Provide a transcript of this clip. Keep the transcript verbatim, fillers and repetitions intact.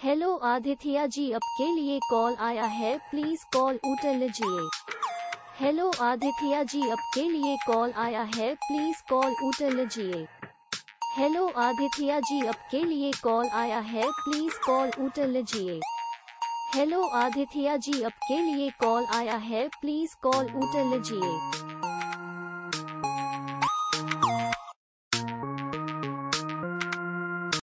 Hello Aditya ji, आपके लिए call आया है, प्लीज कॉल उठा लीजिए। हेलो आदित्य जी, आपके लिए कॉल आया है, प्लीज कॉल उठा लीजिए। हेलो आदित्य जी, आपके लिए कॉल आया है, प्लीज कॉल उठा लीजिए। हेलो आदित्य जी, आपके लिए कॉल आया है, प्लीज कॉल उठा लीजिए।